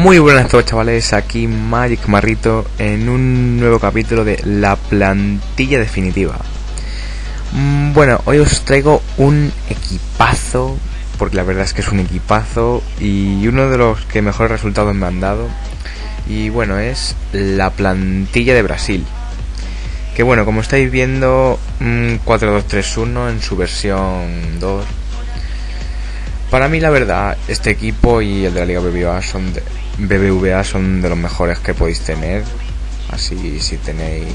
Muy buenas a todos, chavales, aquí Magic Marrito en un nuevo capítulo de la plantilla definitiva. Bueno, hoy os traigo un equipazo, porque la verdad es que es un equipazo y uno de los que mejores resultados me han dado. Y bueno, es la plantilla de Brasil, que bueno, como estáis viendo, 4-2-3-1 en su versión 2. Para mí, la verdad, este equipo y el de la Liga BBVA son de los mejores que podéis tener. Así, si tenéis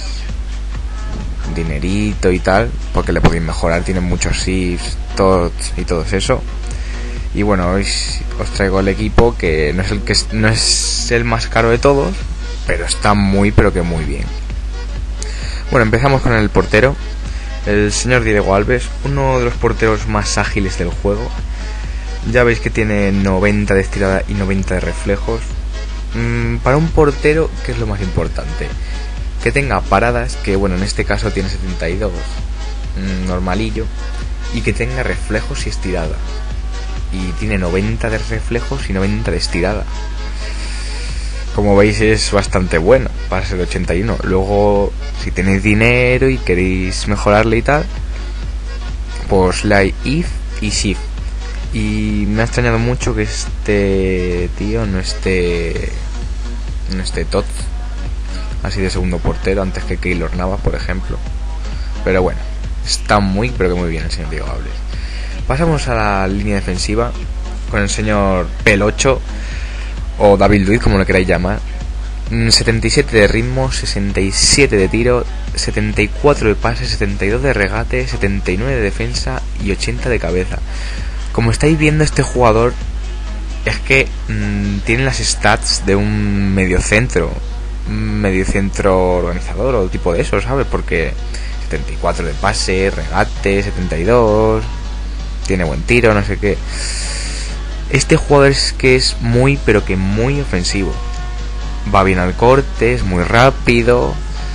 dinerito y tal, porque le podéis mejorar. Tienen muchos shifts, tots y todo eso. Y bueno, hoy os traigo el equipo que no es el más caro de todos, pero está muy bien. Bueno, empezamos con el portero, el señor Diego Alves, uno de los porteros más ágiles del juego. Ya veis que tiene 90 de estirada y 90 de reflejos. Para un portero, ¿qué es lo más importante? Que tenga paradas, que bueno, en este caso tiene 72, normalillo, y que tenga reflejos y estirada. Y tiene 90 de reflejos y 90 de estirada. Como veis, es bastante bueno para ser de 81. Luego, si tenéis dinero y queréis mejorarle y tal, pues Light If y Shift. Y me ha extrañado mucho que este tío no esté Tots así de segundo portero antes que Keylor Navas, por ejemplo. Pero bueno, está muy bien el señor Diego Alves. Pasamos a la línea defensiva con el señor Pelocho o David Luiz, como lo queráis llamar. 77 de ritmo, 67 de tiro, 74 de pase, 72 de regate, 79 de defensa y 80 de cabeza. Como estáis viendo, este jugador es que tiene las stats de un mediocentro organizador o tipo de eso, ¿sabes? Porque 74 de pase, regate, 72, tiene buen tiro, no sé qué. Este jugador es que es muy ofensivo. Va bien al corte, es muy rápido,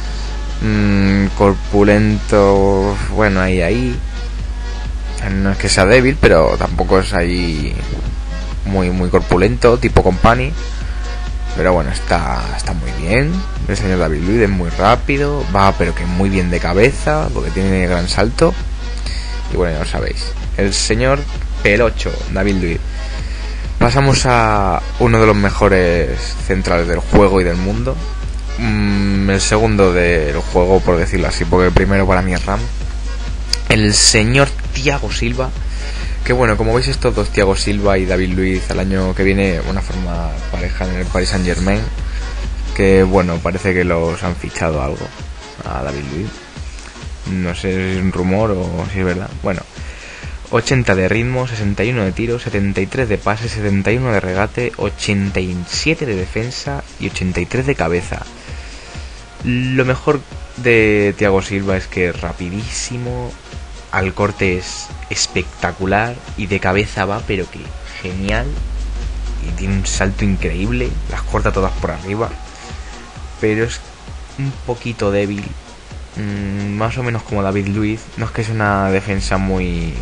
corpulento, bueno, ahí. No es que sea débil, pero tampoco es ahí muy corpulento, tipo Company. Pero bueno, está muy bien. El señor David Luiz es muy rápido, va pero que muy bien de cabeza, porque tiene gran salto. Y bueno, ya lo sabéis, el señor Pelocho, David Luiz. Pasamos a uno de los mejores centrales del juego y del mundo. El segundo del juego, por decirlo así, porque el primero para mí es Ram. El señor Thiago Silva, que bueno, como veis, estos dos, Thiago Silva y David Luiz, al año que viene una forma pareja en el Paris Saint-Germain, que bueno, parece que los han fichado algo a David Luiz. No sé si es un rumor o si es verdad. Bueno, 80 de ritmo, 61 de tiro, 73 de pase, 71 de regate, 87 de defensa y 83 de cabeza. Lo mejor de Thiago Silva es que es rapidísimo, al corte es espectacular y de cabeza va pero que genial, y tiene un salto increíble, las corta todas por arriba, pero es un poquito débil, más o menos como David Luiz. No es que es una defensa muy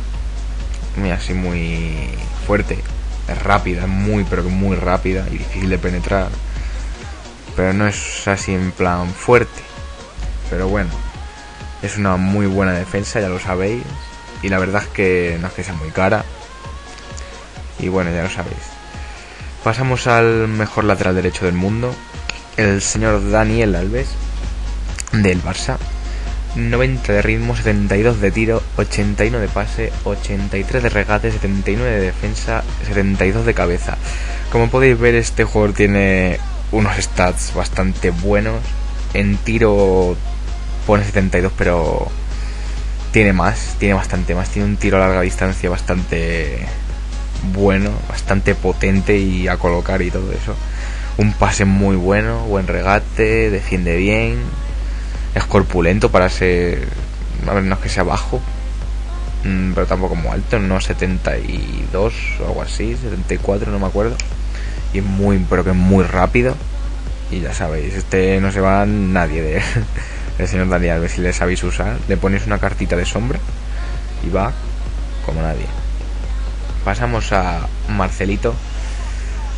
fuerte, es rápida, es muy rápida y difícil de penetrar, pero no es así en plan fuerte. Pero bueno, es una muy buena defensa, ya lo sabéis. Y la verdad es que no es que sea muy cara. Y bueno, ya lo sabéis. Pasamos al mejor lateral derecho del mundo, el señor Daniel Alves, del Barça. 90 de ritmo, 72 de tiro, 81 de pase, 83 de regate, 79 de defensa, 72 de cabeza. Como podéis ver, este jugador tiene unos stats bastante buenos. En tiro pone 72, pero tiene bastante más. Tiene un tiro a larga distancia bastante bueno, bastante potente y a colocar y todo eso. Un pase muy bueno, buen regate, defiende bien, es corpulento para ser, a ver, no es que sea bajo, pero tampoco muy alto, no 72 o algo así, 74, no me acuerdo. Y es muy rápido. Y ya sabéis, no se va nadie de el señor Daniel Alves. Si le sabéis usar, le ponéis una cartita de sombra y va como nadie. Pasamos a Marcelito,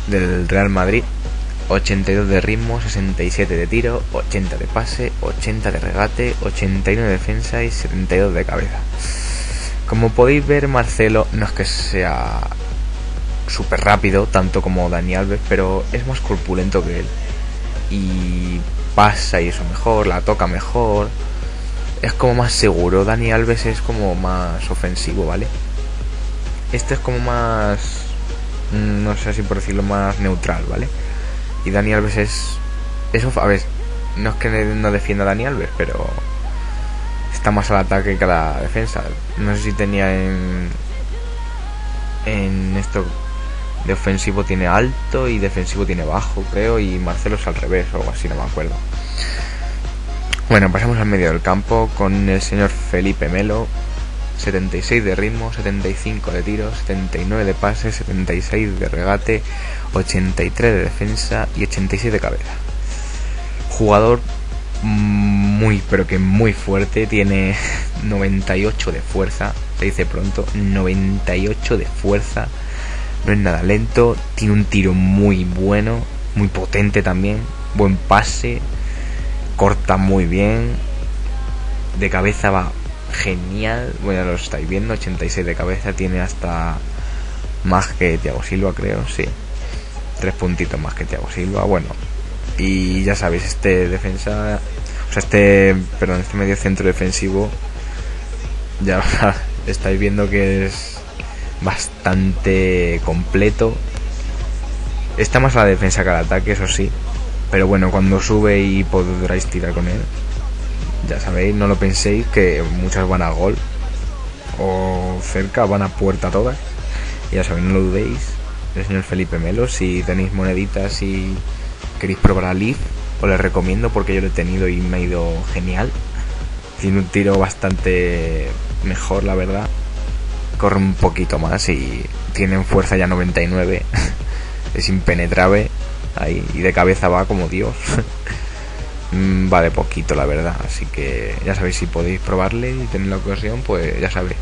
del Real Madrid. 82 de ritmo, 67 de tiro, 80 de pase, 80 de regate, 81 de defensa y 72 de cabeza. Como podéis ver, Marcelo no es que sea súper rápido, tanto como Dani Alves, pero es más corpulento que él. Y pasa y eso mejor, la toca mejor. Es como más seguro. Dani Alves es como más ofensivo, ¿vale? Este es como más... no sé si por decirlo, más neutral, ¿vale? Y Dani Alves es... eso, a ver, no es que no defienda a Dani Alves, pero está más al ataque que a la defensa. No sé si tenía en esto de ofensivo tiene alto y defensivo tiene bajo, creo, y Marcelo es al revés o algo así, no me acuerdo. Bueno, pasamos al medio del campo con el señor Felipe Melo. 76 de ritmo, 75 de tiro, 79 de pase, 76 de regate, 83 de defensa y 86 de cabeza. Jugador muy, pero que muy fuerte. Tiene 98 de fuerza, se dice pronto, 98 de fuerza. No es nada lento, tiene un tiro muy bueno, muy potente también, buen pase, corta muy bien, de cabeza va genial. Bueno, lo estáis viendo, 86 de cabeza, tiene hasta más que Thiago Silva, creo, sí, 3 puntitos más que Thiago Silva. Bueno, y ya sabéis, este defensa, o sea, este medio centro defensivo, ya estáis viendo que es bastante completo. Está más a la defensa que al ataque, eso sí, pero bueno, cuando sube y podráis tirar con él, ya sabéis, no lo penséis que muchas van a gol o cerca, van a puerta todas. Ya sabéis, no lo dudéis. El señor Felipe Melo, si tenéis moneditas y queréis probar a Leaf, os les recomiendo porque yo lo he tenido y me ha ido genial. Tiene un tiro bastante mejor, la verdad. Corre un poquito más y tiene fuerza ya 99. Es impenetrable ahí, y de cabeza va como Dios. Va de poquito, la verdad, así que ya sabéis, si podéis probarle y tener la ocasión, pues ya sabéis.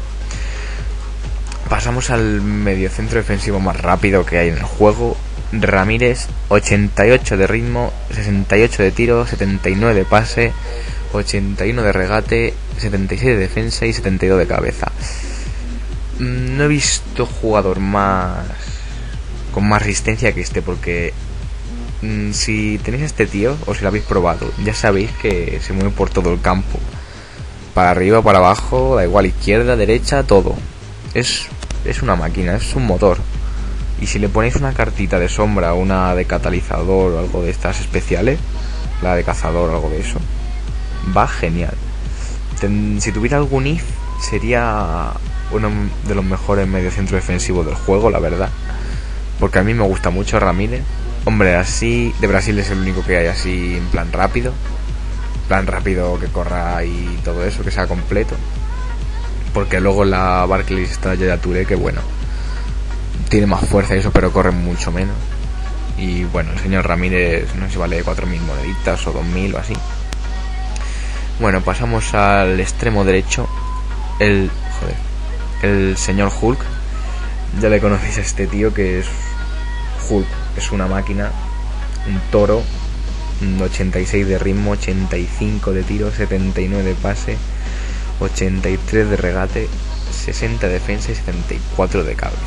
Pasamos al mediocentro defensivo más rápido que hay en el juego. Ramírez, 88 de ritmo, 68 de tiro, 79 de pase, 81 de regate, 76 de defensa y 72 de cabeza. No he visto jugador con más resistencia que este, porque si tenéis a este tío, o si lo habéis probado, ya sabéis que se mueve por todo el campo, para arriba, para abajo, da igual, izquierda, derecha, todo. Es una máquina, es un motor. Y si le ponéis una cartita de sombra, una de catalizador o algo de estas especiales, la de cazador o algo de eso, va genial. Si tuviera algún if, sería uno de los mejores mediocentros defensivos del juego, la verdad, porque a mí me gusta mucho Ramírez. Hombre, así de Brasil es el único que hay así en plan rápido que corra y todo eso, que sea completo, porque luego la Barclays está Yaya Touré, que bueno, tiene más fuerza y eso, pero corre mucho menos. Y bueno, el señor Ramírez no sé si vale 4.000 moneditas o 2.000 o así. Bueno, pasamos al extremo derecho. El señor Hulk. Ya le conocéis a este tío, que es Hulk. Es una máquina, un toro. 86 de ritmo, 85 de tiro, 79 de pase, 83 de regate, 60 de defensa y 74 de cabeza.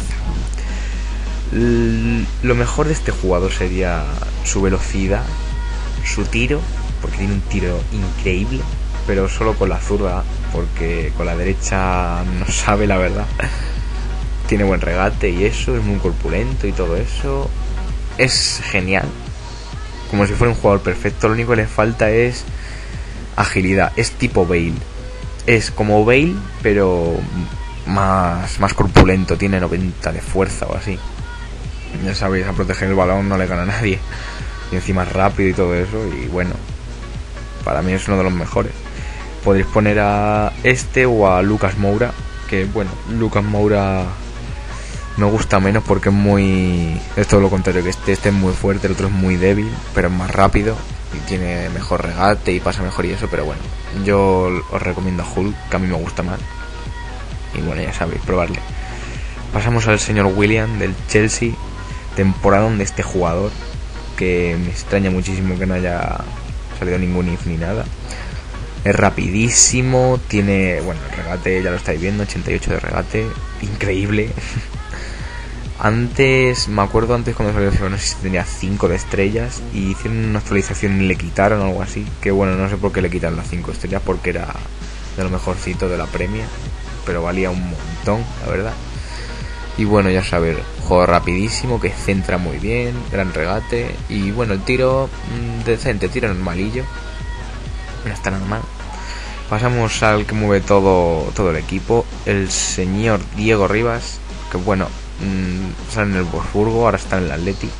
Lo mejor de este jugador sería su velocidad, su tiro, porque tiene un tiro increíble, pero solo con la zurda, porque con la derecha no sabe, la verdad. Tiene buen regate y eso, es muy corpulento y todo eso. Es genial, como si fuera un jugador perfecto. Lo único que le falta es agilidad. Es tipo Bale, es como Bale, pero más corpulento. Tiene 90 de fuerza o así. Ya sabéis, a proteger el balón no le gana a nadie, y encima es rápido y todo eso. Y bueno, para mí es uno de los mejores. Podréis poner a este o a Lucas Moura, que bueno, Lucas Moura me gusta menos porque es todo lo contrario que este es muy fuerte, el otro es muy débil, pero es más rápido y tiene mejor regate y pasa mejor y eso. Pero bueno, yo os recomiendo a Hulk, que a mí me gusta más, y bueno, ya sabéis, probarle. Pasamos al señor Willian del Chelsea. temporadón de este jugador, que me extraña muchísimo que no haya salido ningún if ni nada. Es rapidísimo, tiene, bueno, el regate ya lo estáis viendo, 88 de regate, increíble. Me acuerdo antes cuando salió el juego, no sé si tenía 5 de estrellas y hicieron una actualización y le quitaron algo así, que bueno, no sé por qué le quitan las 5 estrellas, porque era de lo mejorcito de la premia, pero valía un montón, la verdad. Y bueno, ya sabéis, juego rapidísimo, que centra muy bien, gran regate, y bueno, el tiro decente, tiro normalillo, no está nada mal. Pasamos al que mueve todo el equipo, el señor Diego Rivas, que bueno, sale en el Wolfsburgo, ahora está en el Atleti.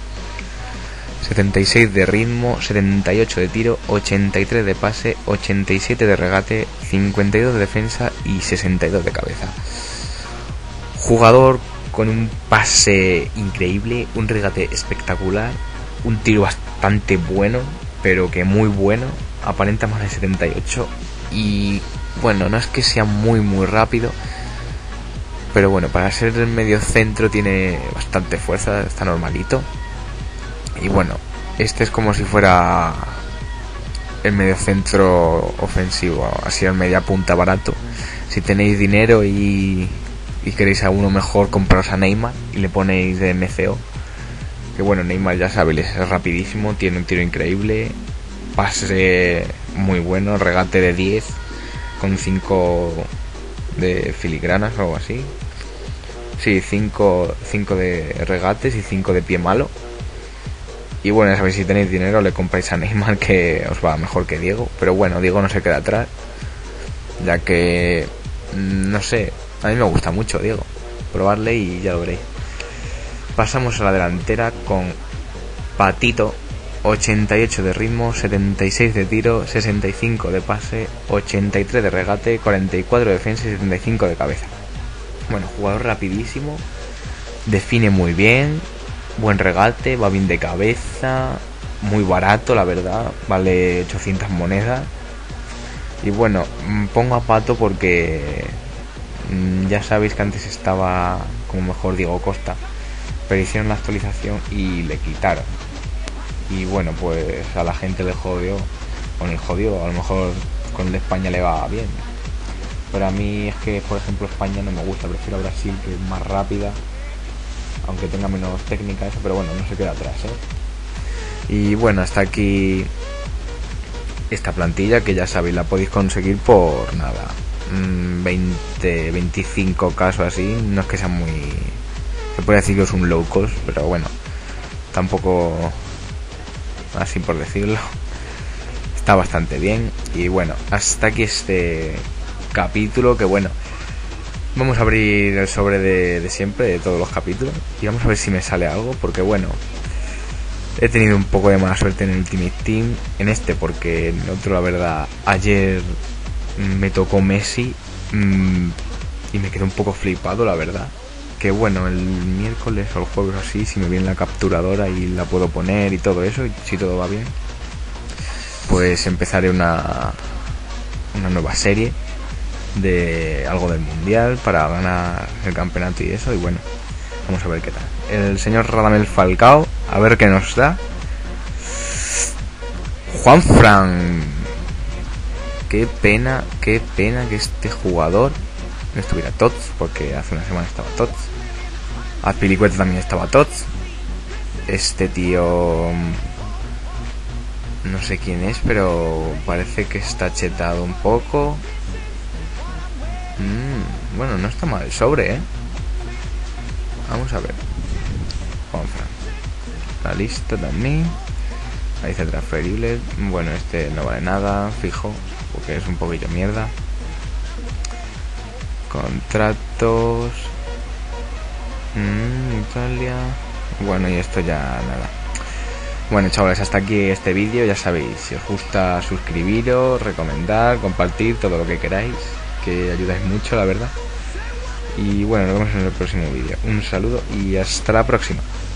76 de ritmo, 78 de tiro, 83 de pase, 87 de regate, 52 de defensa y 62 de cabeza. Jugador con un pase increíble, un regate espectacular, un tiro bastante bueno, pero que muy bueno, aparenta más de 78 y bueno, no es que sea muy rápido, pero bueno, para ser el medio centro tiene bastante fuerza, está normalito. Y bueno, este es como si fuera el medio centro ofensivo, así el media punta barato. Si tenéis dinero y queréis a uno mejor, compraros a Neymar y le ponéis de MCO. Que bueno, Neymar ya sabéis, es rapidísimo, tiene un tiro increíble, pase muy bueno, regate de 10 con 5 de filigranas o algo así. Sí, 5 de regates y 5 de pie malo. Y bueno, ya sabéis, si tenéis dinero le compráis a Neymar, que os va mejor que Diego. Pero bueno, Diego no se queda atrás, ya que no sé, a mí me gusta mucho Diego. Probarle y ya lo veréis. Pasamos a la delantera con Patito, 88 de ritmo, 76 de tiro, 65 de pase, 83 de regate, 44 de defensa y 75 de cabeza. Bueno, jugador rapidísimo, define muy bien, buen regate, va bien de cabeza, muy barato la verdad, vale 800 monedas. Y bueno, pongo a Pato porque ya sabéis que antes estaba como mejor Diego Costa, pero hicieron la actualización y le quitaron. Y bueno, pues a la gente le jodió, con el jodió, a lo mejor con el de España le va bien. Pero a mí es que, por ejemplo, España no me gusta, prefiero a Brasil, que es más rápida, aunque tenga menos técnica eso, pero bueno, no se queda atrás, Y bueno, hasta aquí esta plantilla, que ya sabéis, la podéis conseguir por nada, 25 casos así, no es que sea muy... Se puede decir que es un low cost, pero bueno, tampoco así por decirlo. Está bastante bien. Y bueno, hasta aquí este capítulo, que bueno, vamos a abrir el sobre de siempre, de todos los capítulos, y vamos a ver si me sale algo, porque bueno, he tenido un poco de mala suerte en el Ultimate Team, en este, porque en otro la verdad, ayer me tocó Messi y me quedé un poco flipado la verdad. Que bueno, el miércoles o el jueves así, si me viene la capturadora y la puedo poner y todo eso, y si todo va bien, pues empezaré una nueva serie de algo del mundial para ganar el campeonato y eso. Y bueno, vamos a ver qué tal. El señor Radamel Falcao, a ver qué nos da. Juanfran, qué pena que este jugador no estuviera Tots, porque hace una semana estaba Tots. Azpilicueta también estaba Tots. Este tío no sé quién es, pero parece que está chetado un poco. Bueno, no está mal el sobre, Vamos a ver. Juanfran, la lista también. Ahí dice transferible. Bueno, este no vale nada, fijo, porque es un poquillo mierda. Contratos. Italia. Bueno, y esto ya nada. Bueno, chavales, hasta aquí este vídeo. Ya sabéis, si os gusta, suscribiros, recomendar, compartir, todo lo que queráis, que ayudáis mucho, la verdad. Y bueno, nos vemos en el próximo vídeo. Un saludo y hasta la próxima.